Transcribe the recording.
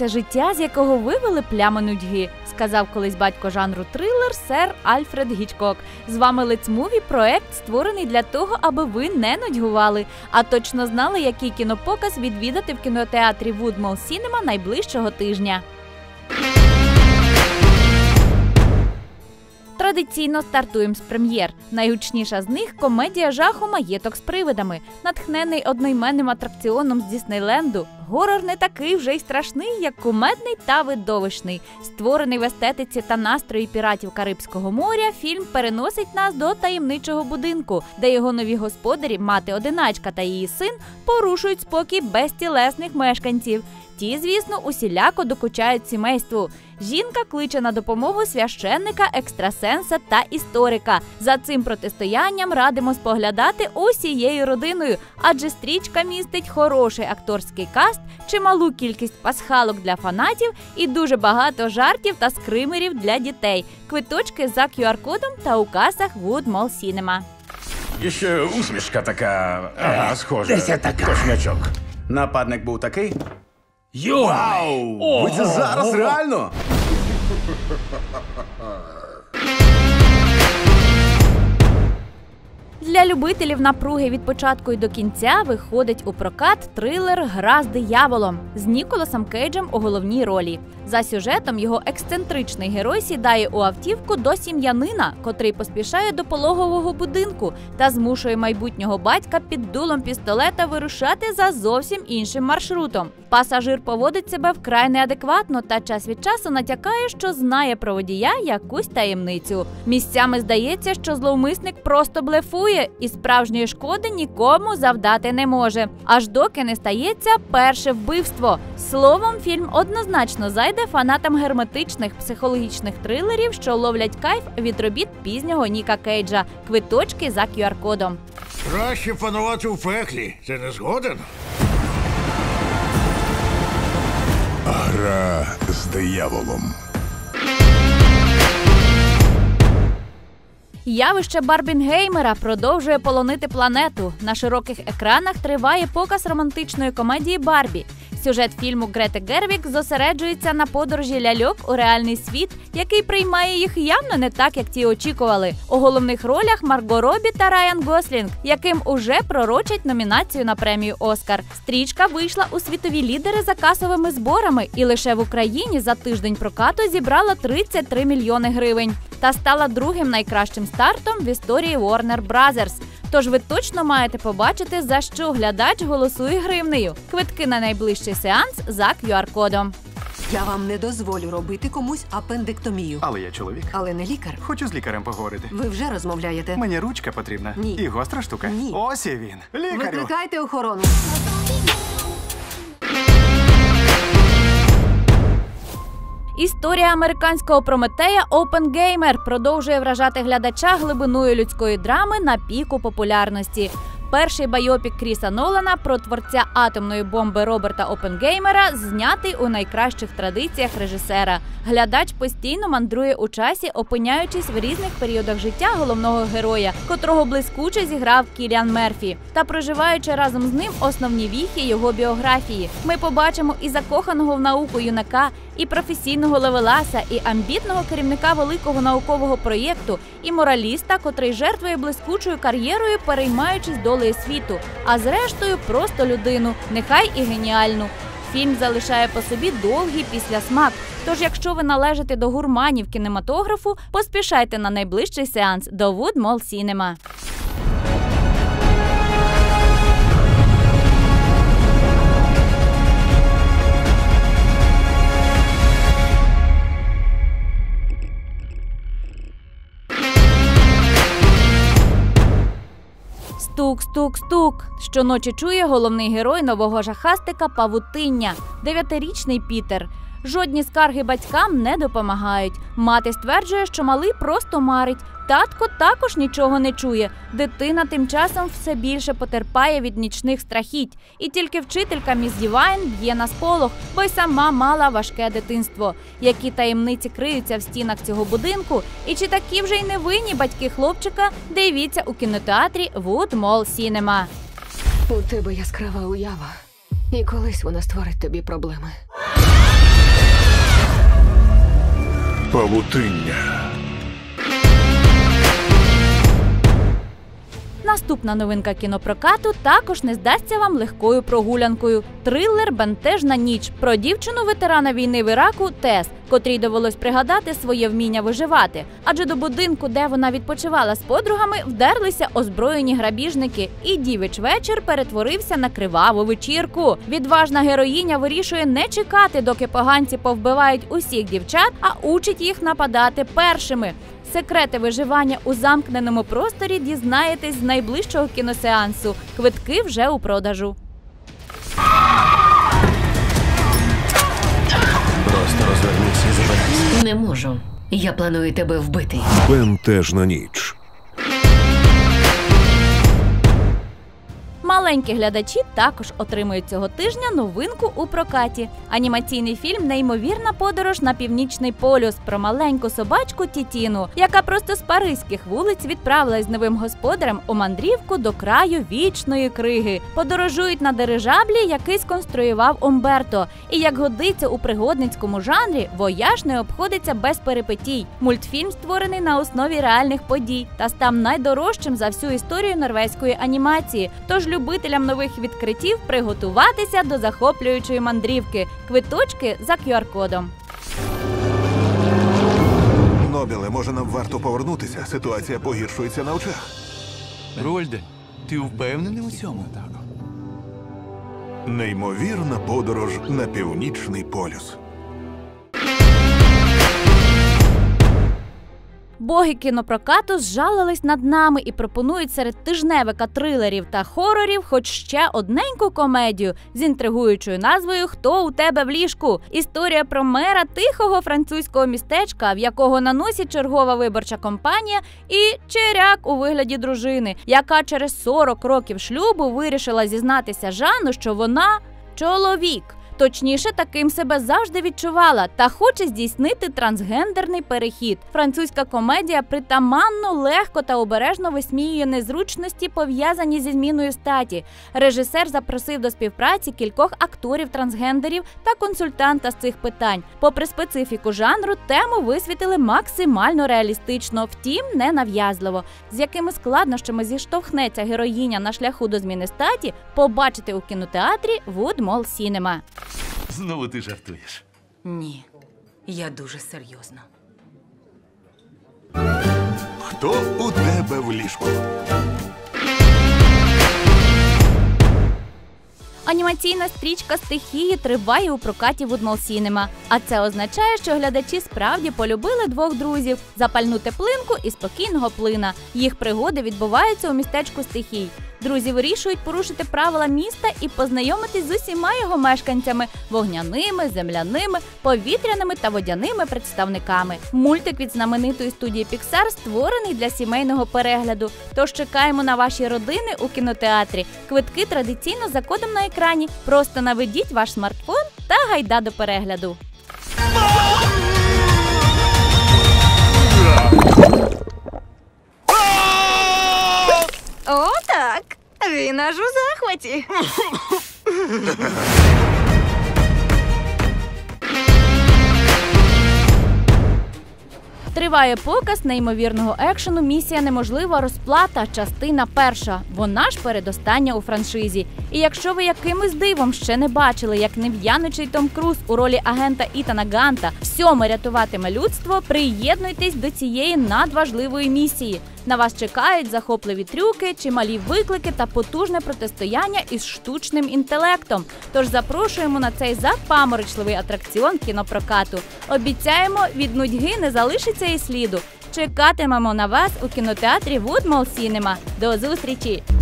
це життя, з якого вивели плями нудьги, сказав колись батько жанру трилер сер Альфред Гічкок. З вами Let's Movie – проект, створений для того, аби ви не нудьгували, а точно знали, який кінопоказ відвідати в кінотеатрі Woodmall Cinema найближчого тижня. Традиційно стартуємо з прем'єр. Найгучніша з них – комедія жаху «Маєток з привидами». Натхнений одноіменним атракціоном з Діснейленду, горор не такий вже й страшний, як кумедний та видовищний. Створений в естетиці та настрої піратів Карибського моря, фільм переносить нас до таємничого будинку, де його нові господарі, мати-одиначка та її син, порушують спокій безтілесних мешканців. Ті, звісно, усіляко докучають сімейству. Жінка кличе на допомогу священника, екстрасенса та історика. За цим протистоянням радимо споглядати усією родиною, адже стрічка містить хороший акторський каст, чималу кількість пасхалок для фанатів і дуже багато жартів та скримерів для дітей. Квиточки за QR-кодом та у касах Woodmall Cinema. І ще усмішка така, схожа, точнячок. Нападник був такий? Вау! Ви це зараз реально? Для любителів напруги від початку і до кінця виходить у прокат трилер «Гра з дияволом» з Ніколасом Кейджем у головній ролі. За сюжетом його ексцентричний герой сідає у автівку до сім'янина, котрий поспішає до пологового будинку та змушує майбутнього батька під дулом пістолета вирушати за зовсім іншим маршрутом. Пасажир поводить себе вкрай неадекватно та час від часу натякає, що знає про водія якусь таємницю. Місцями здається, що зловмисник просто блефує і справжньої шкоди нікому завдати не може. Аж доки не стається перше вбивство. Словом, фільм однозначно зайде фанатам герметичних психологічних трилерів, що ловлять кайф від робіт пізнього Ніка Кейджа. Квиточки за QR-кодом. Краще панувати в пеклі. Ти не згоден? Гра з дияволом. Явище Барбінгеймера продовжує полонити планету. На широких екранах триває показ романтичної комедії «Барбі». Сюжет фільму Грети Гервіг зосереджується на подорожі ляльок у реальний світ, який приймає їх явно не так, як ті очікували. У головних ролях Марго Робі та Райан Гослінг, яким уже пророчать номінацію на премію «Оскар». Стрічка вийшла у світові лідери за касовими зборами і лише в Україні за тиждень прокату зібрала 33 мільйони гривень. Та стала другим найкращим стартом в історії Warner Brothers. Тож ви точно маєте побачити, за що глядач голосує гривнею. Квитки на найближчий сеанс за QR-кодом. Я вам не дозволю робити комусь апендектомію. Але я чоловік. Але не лікар. Хочу з лікарем поговорити. Ви вже розмовляєте. Мені ручка потрібна. Ні. І гостра штука. Ні. Ось і він. Лікарю. Викликайте охорону. Історія американського Прометея «Опенгеймер» продовжує вражати глядача глибиною людської драми на піку популярності. Перший байопік Кріса Нолана про творця атомної бомби Роберта Опенгеймера знятий у найкращих традиціях режисера. Глядач постійно мандрує у часі, опиняючись в різних періодах життя головного героя, котрого блискуче зіграв Кіліан Мерфі, та проживаючи разом з ним основні віхи його біографії. Ми побачимо і закоханого в науку юнака, і професійного левеласа, і амбітного керівника великого наукового проєкту, і мораліста, котрий жертвує блискучою кар'єрою, переймаючись долею світу, а зрештою просто людину, нехай і геніальну. Фільм залишає по собі довгий післясмак, тож якщо ви належите до гурманів кінематографу, поспішайте на найближчий сеанс до Woodmall Cinema. Стук-стук-стук. Щоночі чує головний герой нового жахастика «Павутиння» – 9-річний Пітер. Жодні скарги батькам не допомагають. Мати стверджує, що малий просто марить. Татко також нічого не чує. Дитина тим часом все більше потерпає від нічних страхіть. І тільки вчителька міс Дівайн б'є на сполох, бо й сама мала важке дитинство. Які таємниці криються в стінах цього будинку? І чи такі вже й невинні батьки хлопчика? Дивіться у кінотеатрі Woodmall Cinema. У тебе яскрава уява. І колись вона створить тобі проблеми. Павутиння. Наступна новинка кінопрокату також не здасться вам легкою прогулянкою. Трилер «Бентежна ніч» про дівчину-ветерана війни в Іраку Тес, котрій довелось пригадати своє вміння виживати. Адже до будинку, де вона відпочивала з подругами, вдерлися озброєні грабіжники, і дівич вечір перетворився на криваву вечірку. Відважна героїня вирішує не чекати, доки поганці повбивають усіх дівчат, а учить їх нападати першими. Секрети виживання у замкненому просторі дізнаєтесь з найближчого кіносеансу. Квитки вже у продажу. Просто розвернись і забирайся. Не можу. Я планую тебе вбити. Бентежна ніч. Маленькі глядачі також отримують цього тижня новинку у прокаті. Анімаційний фільм «Неймовірна подорож на Північний полюс» про маленьку собачку Тітіну, яка просто з паризьких вулиць відправилась з новим господарем у мандрівку до краю вічної криги. Подорожують на дирижаблі, який сконструював Умберто. І як годиться у пригодницькому жанрі, вояж не обходиться без перипетій. Мультфільм створений на основі реальних подій та став найдорожчим за всю історію норвезької анімації. Тож любителям нових відкриттів приготуватися до захоплюючої мандрівки. Квиточки за QR-кодом. Нобіле, може нам варто повернутися? Ситуація погіршується на очах. Рольде, ти впевнений у цьому? Неймовірна подорож на Північний полюс. Боги кінопрокату зжалились над нами і пропонують серед тижневика трилерів та хорорів хоч ще одненьку комедію з інтригуючою назвою «Хто у тебе в ліжку?». Історія про мера тихого французького містечка, в якого на носі чергова виборча кампанія, і черяк у вигляді дружини, яка через 40 років шлюбу вирішила зізнатися Жану, що вона чоловік. Точніше, таким себе завжди відчувала та хоче здійснити трансгендерний перехід. Французька комедія притаманно, легко та обережно висміює незручності, пов'язані зі зміною статі. Режисер запросив до співпраці кількох акторів-трансгендерів та консультанта з цих питань. Попри специфіку жанру, тему висвітили максимально реалістично, втім ненав'язливо. З якими складнощами зіштовхнеться героїня на шляху до зміни статі, побачите у кінотеатрі Wood Mall Cinema. Знову ти жартуєш. Ні, я дуже серйозно. Хто у тебе в ліжку? Анімаційна стрічка «Стихії» триває у прокаті Wood Mall Cinema. А це означає, що глядачі справді полюбили двох друзів – запальну теплинку і спокійного плина. Їх пригоди відбуваються у містечку Стихій. Друзі вирішують порушити правила міста і познайомитись з усіма його мешканцями – вогняними, земляними, повітряними та водяними представниками. Мультик від знаменитої студії Pixar створений для сімейного перегляду. Тож чекаємо на ваші родини у кінотеатрі. Квитки традиційно за кодом на екрані. Просто наведіть ваш смартфон та гайда до перегляду. О, так. Він аж у захваті. Триває показ неймовірного екшену «Місія неможлива. Розплата», частина перша. Вона ж передостання у франшизі. І якщо ви якимось дивом ще не бачили, як нев'янучий Том Круз у ролі агента Ітана Ганта всьому рятуватиме людство, приєднуйтесь до цієї надважливої місії. На вас чекають захопливі трюки, чималі виклики та потужне протистояння із штучним інтелектом. Тож запрошуємо на цей запаморочливий атракціон кінопрокату. Обіцяємо, від нудьги не залишиться і сліду. Чекатимемо на вас у кінотеатрі Wood Mall Cinema. До зустрічі!